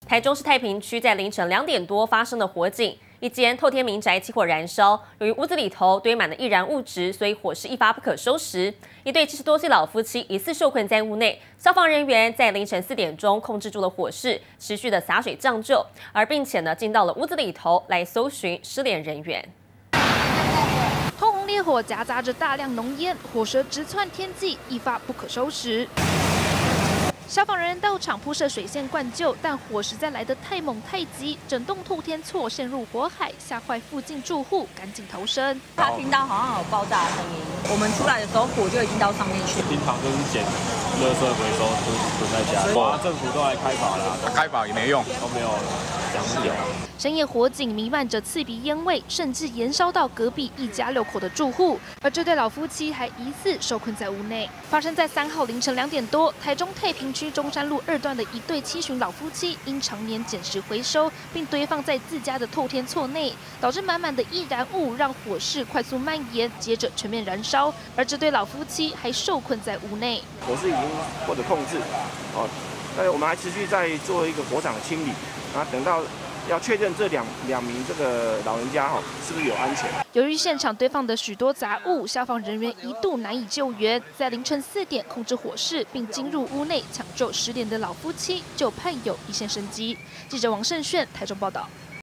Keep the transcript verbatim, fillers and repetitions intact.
台中市太平区在凌晨两点多发生的火警，一间透天民宅起火燃烧。由于屋子里头堆满了易燃物质，所以火势一发不可收拾。一对七十多岁老夫妻疑似受困在屋内，消防人员在凌晨四点钟控制住了火势，持续的洒水降救，而并且呢进到了屋子里头来搜寻失联人员。 通红烈火夹杂着大量浓烟，火舌直窜天际，一发不可收拾。消防人员到场铺设水线灌救，但火实在来得太猛太急，整栋透天厝陷入火海，吓坏附近住户，赶紧逃生。 他听到好像有爆炸的声音，我们出来的时候火就已经到上面去。 平常就是捡垃圾回收，都囤在家。哇，政府都来开法了， 开法也没用， 都没有奖励啊。 深夜火警弥漫着刺鼻烟味，甚至延烧到隔壁一家六口的住户，而这对老夫妻还疑似受困在屋内。发生在三号凌晨两点多，台中太平区中山路二段的一对七旬老夫妻，因常年捡拾回收，并堆放在自家的透天厝内，导致满满的易燃物让火势快速蔓延，接着全面燃烧。而这对老夫妻还受困在屋内。 火势已经获得控制，哦，那我们还持续在做一个火场的清理，然后等到。 要确认这两两名这个老人家哈是不是有安全？ 由于现场堆放的许多杂物，消防人员一度难以救援，在凌晨四点控制火势，并进入屋内抢救失联的老夫妻，就盼有一线生机。记者王胜炫台中报道。